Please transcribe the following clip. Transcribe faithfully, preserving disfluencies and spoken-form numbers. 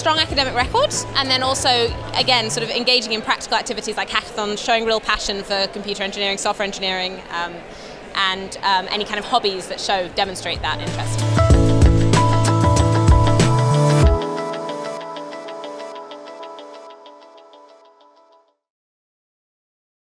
strong academic record, and then also, again, sort of engaging in practical activities like hackathons, showing real passion for computer engineering, software engineering, um, and um, any kind of hobbies that show, demonstrate that interest.